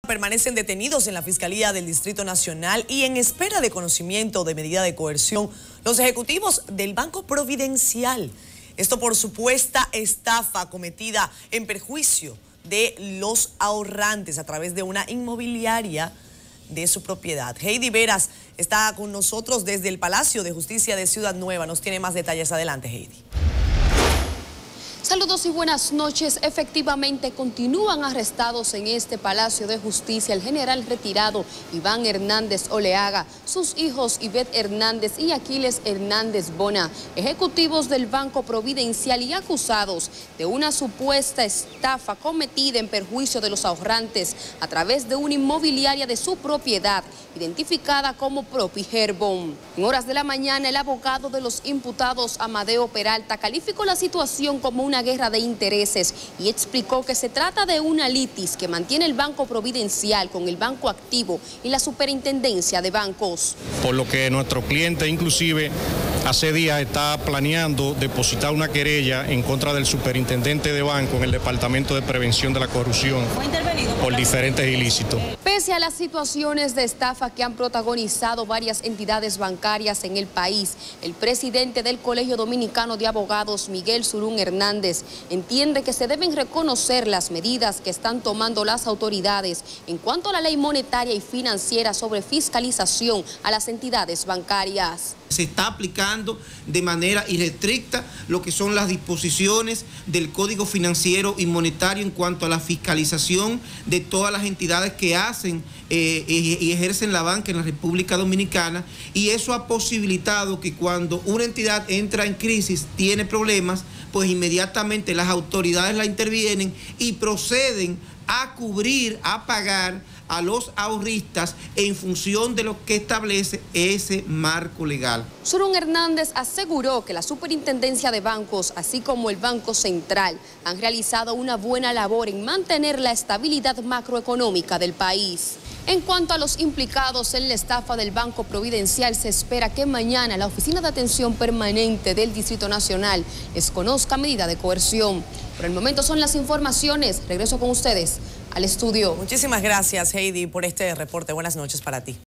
Permanecen detenidos en la Fiscalía del Distrito Nacional y en espera de conocimiento de medida de coerción los ejecutivos del Banco Providencial. Esto por supuesta estafa cometida en perjuicio de los ahorrantes a través de una inmobiliaria de su propiedad. Heidi Veras está con nosotros desde el Palacio de Justicia de Ciudad Nueva. Nos tiene más detalles. Adelante, Heidi. Saludos y buenas noches. Efectivamente, continúan arrestados en este Palacio de Justicia el general retirado Iván Hernández Oleaga, sus hijos Ivette Hernández y Aquiles Hernández Bona, ejecutivos del Banco Providencial y acusados de una supuesta estafa cometida en perjuicio de los ahorrantes a través de una inmobiliaria de su propiedad, identificada como Propiherbon. En horas de la mañana, el abogado de los imputados, Amadeo Peralta, calificó la situación como una guerra de intereses y explicó que se trata de una litis que mantiene el Banco Providencial con el Banco Activo y la Superintendencia de Bancos. Por lo que nuestro cliente inclusive hace días está planeando depositar una querella en contra del superintendente de banco en el Departamento de Prevención de la Corrupción por diferentes ilícitos. Pese a las situaciones de estafa que han protagonizado varias entidades bancarias en el país, el presidente del Colegio Dominicano de Abogados, Miguel Surún Hernández, entiende que se deben reconocer las medidas que están tomando las autoridades en cuanto a la ley monetaria y financiera sobre fiscalización a las entidades bancarias. Se está aplicando de manera irrestricta lo que son las disposiciones del Código Financiero y Monetario en cuanto a la fiscalización de todas las entidades que hacen y ejercen la banca en la República Dominicana, y eso ha posibilitado que cuando una entidad entra en crisis, tiene problemas, pues inmediatamente las autoridades la intervienen y proceden a cubrir, a pagar a los ahorristas en función de lo que establece ese marco legal. Surún Hernández aseguró que la Superintendencia de Bancos, así como el Banco Central, han realizado una buena labor en mantener la estabilidad macroeconómica del país. En cuanto a los implicados en la estafa del Banco Providencial, se espera que mañana la Oficina de Atención Permanente del Distrito Nacional les conozca medida de coerción. Por el momento son las informaciones. Regreso con ustedes al estudio. Muchísimas gracias, Heidi, por este reporte. Buenas noches para ti.